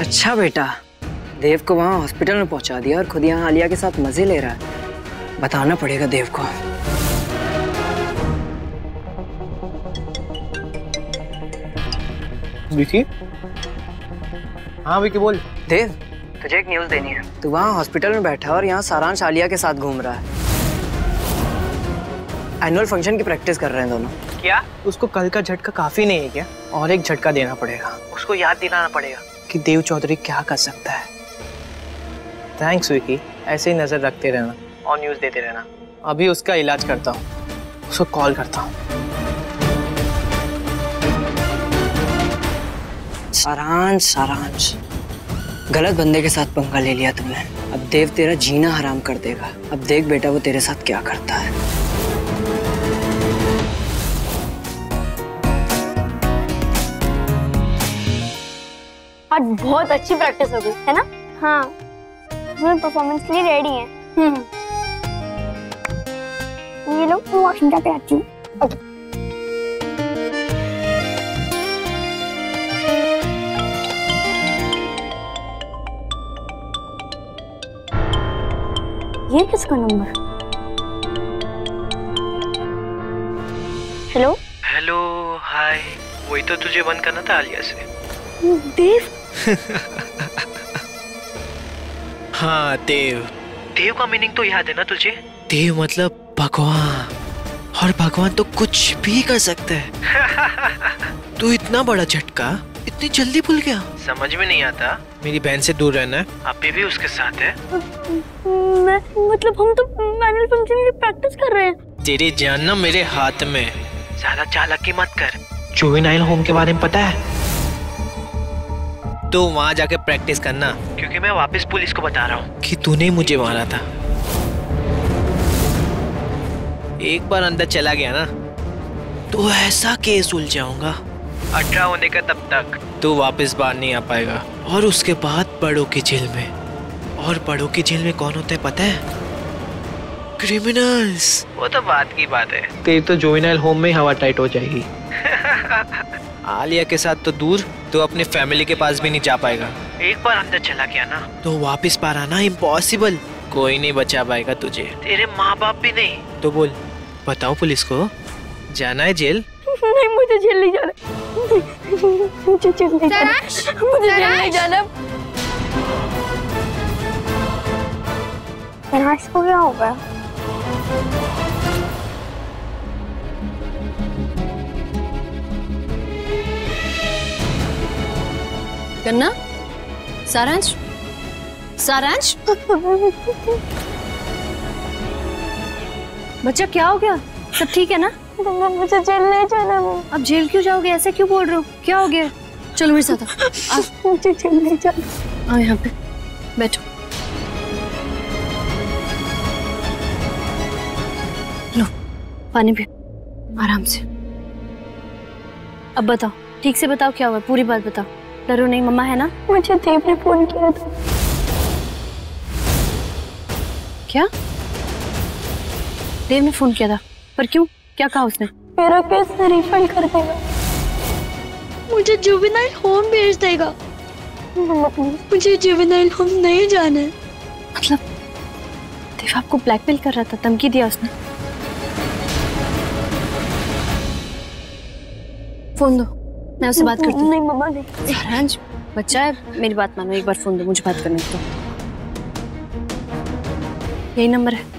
अच्छा बेटा, देव को वहाँ हॉस्पिटल में पहुँचा दिया और खुद यहाँ आलिया के साथ मजे ले रहा है। बताना पड़ेगा देव को। विकी? हाँ विकी बोल। देव, तुझे एक न्यूज़ देनी है। तू वहाँ हॉस्पिटल में बैठा और यहाँ सारांश आलिया के साथ घूम रहा है। एनुअल फंक्शन की प्रैक्टिस कर रहे हैं दोनों। क्या? उसको कल का झटका काफी नहीं है क्या? और एक झटका देना पड़ेगा। उसको याद दिलाना पड़ेगा कि देव चौधरी क्या कर सकता है। थैंक्स विकी, ऐसे ही नजर रखते रहना और न्यूज़ देते रहना। अभी उसका इलाज करता हूँ, उसको कॉल करता हूँ। सारांश, गलत बंदे के साथ पंगा ले लिया तुमने। अब देव तेरा जीना हराम कर देगा। अब देख बेटा वो तेरे साथ क्या करता है। आज बहुत अच्छी प्रैक्टिस हो गई है ना? हाँ, हम परफॉर्मेंस के लिए रेडी हैं। ये लो, मैं वॉशरूम जाके आती हूँ। ओके। ये किसका नंबर? हेलो? हेलो, हाय। वही तो तुझे बंद करना था आलिया से। देव? हाँ देव। देव का मीनिंग तो याद है ना तुझे? देव मतलब भगवान, और भगवान तो कुछ भी कर सकता है। तू इतना बड़ा झटका इतनी जल्दी भूल गया? समझ में नहीं आता। मेरी बहन से दूर रहना है। अभी भी उसके साथ है? मतलब हम तो एनुअल फंक्शन की प्रैक्टिस कर रहे हैं। तेरी जान ना मेरे हाथ में। ज्यादा चालाकी मत कर। जुवेनाइल होम के बारे में पता है? तो वहाँ जाके प्रैक्टिस करना, क्योंकि मैं वापस पुलिस को बता रहा हूँ कि तूने मुझे मारा था। एक बार अंदर चला गया ना तो ऐसा केस उलझाऊंगा 18 होने का तब तक तू वापस बाहर नहीं आ पाएगा। और उसके बाद बड़ों की जेल में। और बड़ों की जेल में कौन होता है पता है? क्रिमिनल्स। वो तो बात की बात है। तेरी तो जुवेनाइल होम में हवा टाइट हो जाएगी। आलिया के साथ तो दूर, तो अपनी फैमिली के पास भी नहीं जा पाएगा। एक बार अंदर चला गया ना तो वापस बाहर आना इम्पॉसिबल। कोई नहीं बचा पाएगा तुझे, तेरे माँ बाप भी नहीं। तो बोल, बताओ पुलिस को, जाना है जेल? नहीं, मुझे जेल नहीं जाना। मुझे जेल नहीं जाना। मुझे जेल नहीं जाना। सारांश को क्या हो गया? गन्ना, सारांश, सारांश, बच्चा क्या हो गया? सब ठीक है ना? मुझे जेल नहीं जाना। अब जेल क्यों जाओगे? ऐसे क्यों बोल रहे हो? क्या हो गया? चलो मेरे साथ आओ। मुझे जेल नहीं जाना। आओ यहाँ पे बैठो। लो पानी पियो आराम से। अब बताओ, ठीक से बताओ क्या हुआ, पूरी बात बताओ। डरो नहीं, मम्मा है ना? मुझे देव ने फोन किया था। क्या? देव ने फोन किया था? पर क्यों? क्या कहा उसने? मेरा केस रिफंड कर देगा, मुझे जुवेनाइल होम भेज देगा। मुझे जुवेनाइल होम नहीं जाना है। मतलब देव आपको ब्लैकमेल कर रहा था, धमकी दिया उसने? फोन दो, मैं उससे बात करती हूँ। नहीं मम्मा नहीं। सारांश बच्चा है, मेरी बात मानो, एक बार फोन दो, मुझे बात करने दो। यही नंबर है?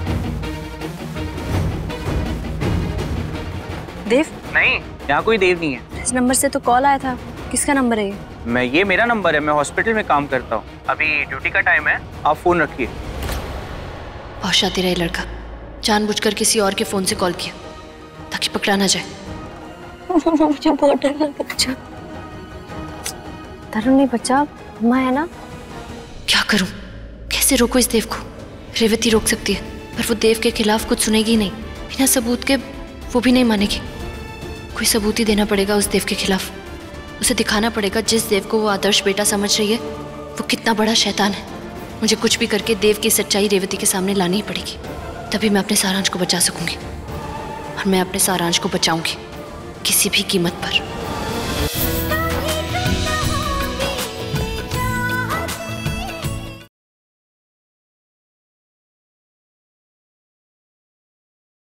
देव? नहीं, यहाँ कोई देव नहीं है। इस नंबर से तो कॉल आया था। किसका नंबर है ये? ये मेरा नंबर है। मैं हॉस्पिटल में काम करता हूँ। अभी ड्यूटी का टाइम है, आप फोन रखिए। बहुत शातिर है ये लड़का, जानबूझकर किसी और के फोन से कॉल किया ताकि पकड़ा ना जाए। मुझे बहुत डर लग रहा। अच्छा डरो नहीं बच्चा, अम्मा है ना? क्या करूं, कैसे रोको इस देव को? रेवती रोक सकती है पर वो देव के खिलाफ कुछ सुनेगी नहीं। बिना सबूत के वो भी नहीं मानेगी। कोई सबूत ही देना पड़ेगा उस देव के खिलाफ। उसे दिखाना पड़ेगा जिस देव को वो आदर्श बेटा समझ रही है वो कितना बड़ा शैतान है। मुझे कुछ भी करके देव की सच्चाई रेवती के सामने लानी ही पड़ेगी, तभी मैं अपने सारांश को बचा सकूंगी। और मैं अपने सारांश को बचाऊंगी किसी भी कीमत पर।